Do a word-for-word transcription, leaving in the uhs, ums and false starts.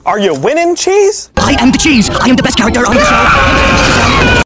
Are you winning, Cheese? I am the cheese. I am the best character on the show.